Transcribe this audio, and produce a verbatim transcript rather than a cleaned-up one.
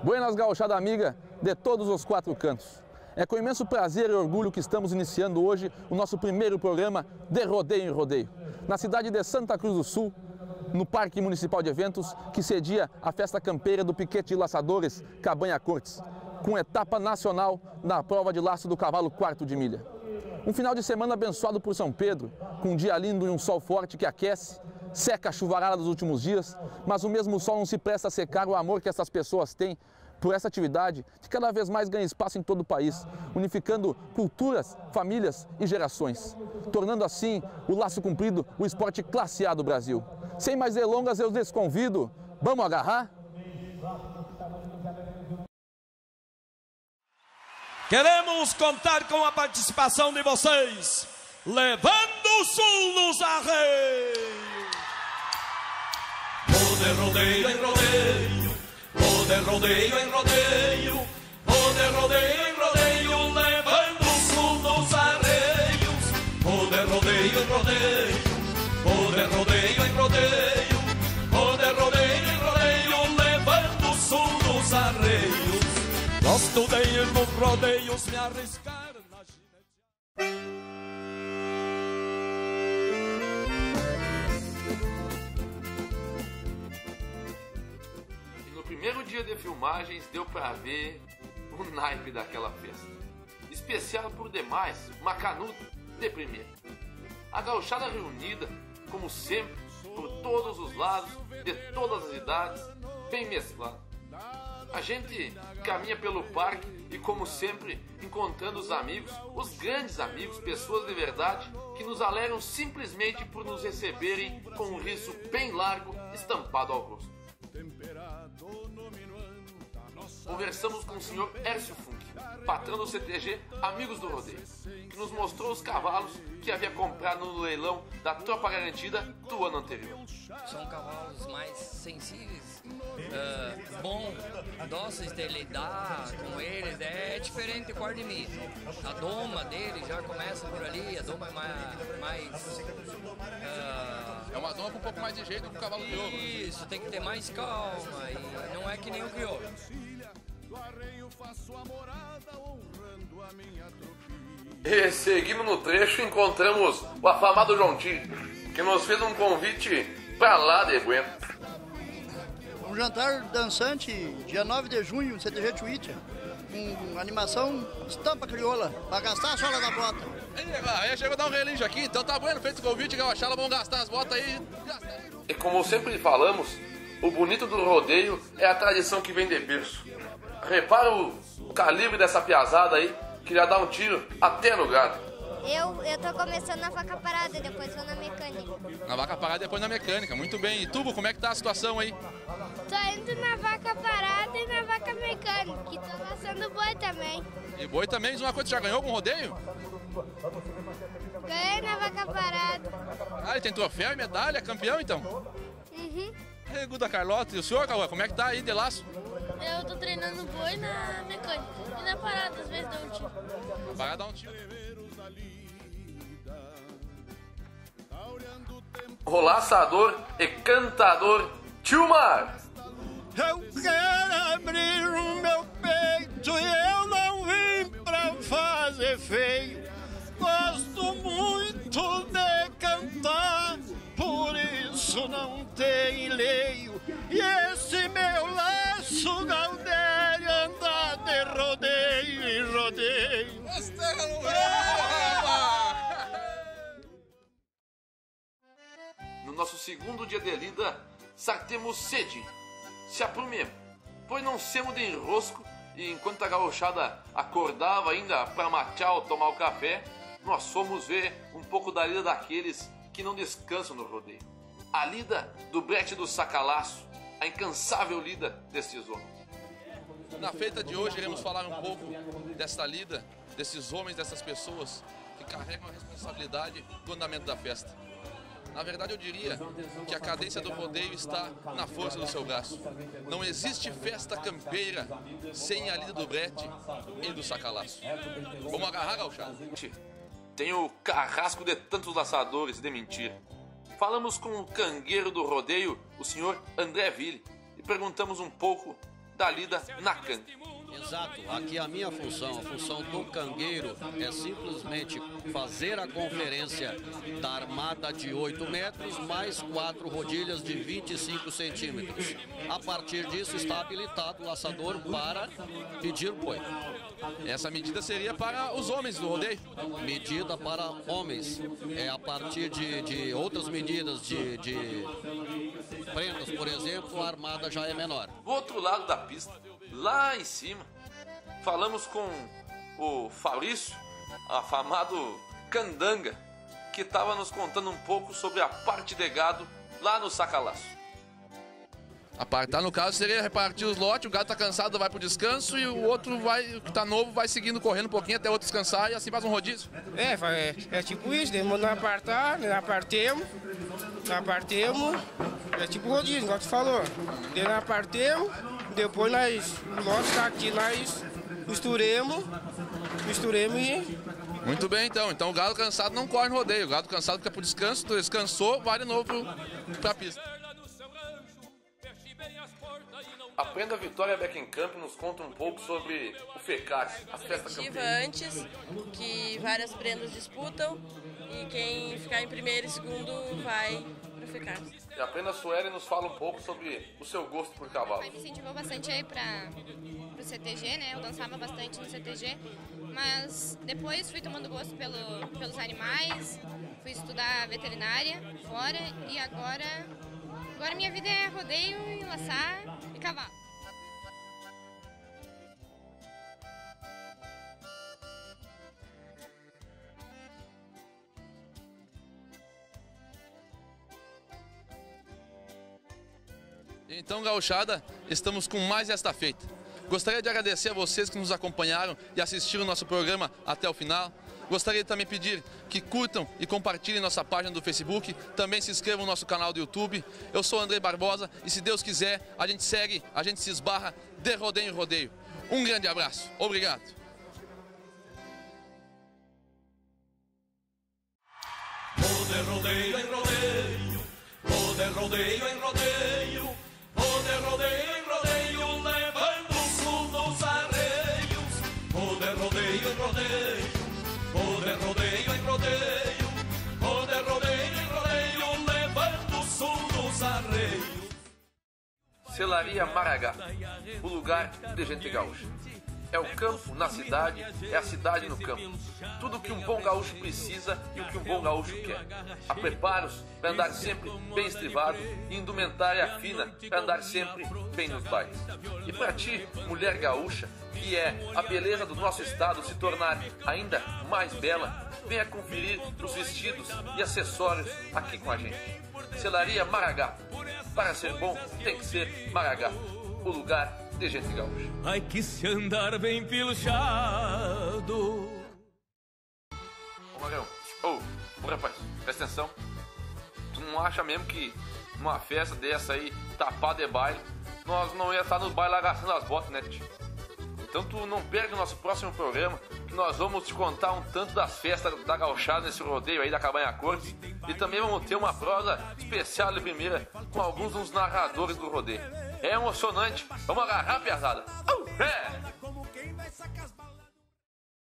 Buenas gauchada amiga de todos os quatro cantos. É com imenso prazer e orgulho que estamos iniciando hoje o nosso primeiro programa de Rodeio em Rodeio, na cidade de Santa Cruz do Sul, no Parque Municipal de Eventos, que cedia a festa campeira do Piquete de Laçadores Cabanha Cortes, com etapa nacional na prova de laço do cavalo quarto de milha. Um final de semana abençoado por São Pedro, com um dia lindo e um sol forte que aquece, seca a chuvarada dos últimos dias, mas o mesmo sol não se presta a secar o amor que essas pessoas têm por essa atividade que cada vez mais ganha espaço em todo o país, unificando culturas, famílias e gerações, tornando assim o laço comprido o esporte classe A do Brasil. Sem mais delongas, eu lhes convido, vamos agarrar? Queremos contar com a participação de vocês, levando o sul nos arreios. Vou de rodeio em rodeio, vou de rodeio em rodeio, vou de rodeio em rodeio, levando o sul nos arreios. Vou de rodeio em rodeio, vou de rodeio em rodeio, vou de rodeio em rodeio, levando o sul nos arreios. Gosto de ir nos rodeios, me arriscar na ginete. No primeiro dia de filmagens deu pra ver o naipe daquela festa. Especial por demais, macanudo de primeira. A gauchada reunida, como sempre, por todos os lados, de todas as idades, bem mesclado. A gente caminha pelo parque e, como sempre, encontrando os amigos, os grandes amigos, pessoas de verdade, que nos alegram simplesmente por nos receberem com um riso bem largo estampado ao rosto. Conversamos com o senhor Hércio Funk, patrão do C T G Amigos do Rodeio, que nos mostrou os cavalos que havia comprado no leilão da Tropa Garantida do ano anterior. São cavalos mais sensíveis, uh, bom, dóceis de lidar com eles, é diferente do quarto de milha. A doma dele já começa por ali, a doma é mais... mais uh, É uma doma com um pouco mais de jeito que o cavalo crioulo. Isso, tem que ter mais calma e não é que nem o crioulo. E seguindo no trecho encontramos o afamado João Tio, que nos fez um convite pra lá de Bueno. Um jantar dançante, dia nove de junho, no C T G Twitter, com animação estampa crioula, pra gastar a sola da bota. Aí chegou a dar um relígio aqui, então tá bueno, feito o convite, gauchada, vamos gastar as botas aí. E como sempre falamos, o bonito do rodeio é a tradição que vem de berço. Repara o calibre dessa piazada aí, que já dá um tiro até no gado. Eu, eu tô começando na vaca parada, depois vou na mecânica. Na vaca parada e depois na mecânica, muito bem. E Tubo, como é que tá a situação aí? Tô indo na vaca parada e na vaca mecânica, e tô gastando boi também. E boi também, diz uma coisa, já ganhou algum rodeio? Ganhei na vaca parada. Ah, ele tem troféu e medalha, campeão então? Uhum. E Guda Carlota, e o senhor, Cauã, como é que tá aí de laço? Eu tô treinando boi na mecânica e na parada, às vezes dá um tiro. Na parada dá um tiro. O laçador e cantador Tilmar. Eu quero abrir o meu peito e eu não vim pra fazer feio. Gosto muito de cantar, por isso não tem leio. E esse meu laço Galdério anda de rodeio e rodeio. No nosso segundo dia de lida, sartemos cedinho. Se aprumemos, pois não semos de enrosco e enquanto a gauchada acordava ainda para matear ou tomar o café, nós fomos ver um pouco da lida daqueles que não descansam no rodeio. A lida do brete do sacalaço, a incansável lida desses homens. Na feita de hoje iremos falar um pouco desta lida, desses homens, dessas pessoas que carregam a responsabilidade do andamento da festa. Na verdade, eu diria que a cadência do rodeio está na força do seu braço. Não existe festa campeira sem a lida do brete e do sacalaço. Vamos agarrar, gauchada? Tem o carrasco de tantos laçadores de mentira. Falamos com o cangueiro do rodeio, o senhor André Ville, e perguntamos um pouco da lida na cangue. Exato, aqui a minha função, a função do cangueiro é simplesmente fazer a conferência da armada de oito metros mais quatro rodilhas de vinte e cinco centímetros. A partir disso está habilitado o laçador para pedir boi. Essa medida seria para os homens do rodeio? Medida para homens. É a partir de, de outras medidas de, de prendas, por exemplo, a armada já é menor. Do outro lado da pista, lá em cima, falamos com o Fabrício, afamado Candanga, que estava nos contando um pouco sobre a parte de gado lá no Sacalaço. Apartar, no caso, seria repartir os lotes, o gado está cansado, vai para o descanso, e o outro, vai, que está novo, vai seguindo, correndo um pouquinho até o outro descansar, e assim faz um rodízio. É, é, é tipo isso, nós não apartar, nós apartemos, nós apartemos, é tipo rodízio, igual tu falou. Nós apartemos, depois nós, o lote está aqui, nós misturemos, misturemos e... Muito bem, então. Então o gado cansado não corre no rodeio, o gado cansado fica para o descanso, descansou, vai de novo para a pista. A prenda Vitória Beckenkamp nos conta um pouco sobre o FECAS, a festa campeã. Antes, que várias prendas disputam e quem ficar em primeiro e segundo vai para o FECAS. E a prenda Sueli nos fala um pouco sobre o seu gosto por cavalo. Me incentivou bastante aí para o C T G, né? Eu dançava bastante no C T G, mas depois fui tomando gosto pelo, pelos animais, fui estudar veterinária fora e agora, agora minha vida é rodeio, enlaçar e cavalo. Então, gauchada, estamos com mais esta feita. Gostaria de agradecer a vocês que nos acompanharam e assistiram o nosso programa até o final. Gostaria de também pedir que curtam e compartilhem nossa página do Facebook, também se inscrevam no nosso canal do YouTube. Eu sou Andrei Barbosa e, se Deus quiser, a gente segue, a gente se esbarra de rodeio em rodeio. Um grande abraço. Obrigado. Vou de rodeio em rodeio, vou de rodeio em rodeio, vou de rodeio em rodeio, levando o sul nos arreios. Vou de rodeio em rodeio, vou de rodeio em rodeio, vou de rodeio em rodeio, levando o sul nos arreios. Selaria Maragá, o lugar de gente gaúcha. É o campo na cidade, é a cidade no campo. Tudo o que um bom gaúcho precisa e o que um bom gaúcho quer. Há preparos para andar sempre bem estrivado e indumentária fina para andar sempre bem nos bailes. E para ti, mulher gaúcha, que é a beleza do nosso estado se tornar ainda mais bela, venha conferir os vestidos e acessórios aqui com a gente. Selaria Maragá. Para ser bom, tem que ser Maragá, o lugar de gente gaúcha. Ai, que se andar bem pilchado. Ô Marião, ô, ô rapaz, presta atenção. Tu não acha mesmo que numa festa dessa aí, tapada de baile, nós não ia estar no baile agachando as botas, né, tio? Então tu não perde o nosso próximo programa, que nós vamos te contar um tanto das festas da gauchada nesse rodeio aí da Cabanha Cortes. E também vamos ter uma prosa especial de primeira com alguns dos narradores do rodeio. É emocionante. Vamos agarrar, piazada. Uh, é.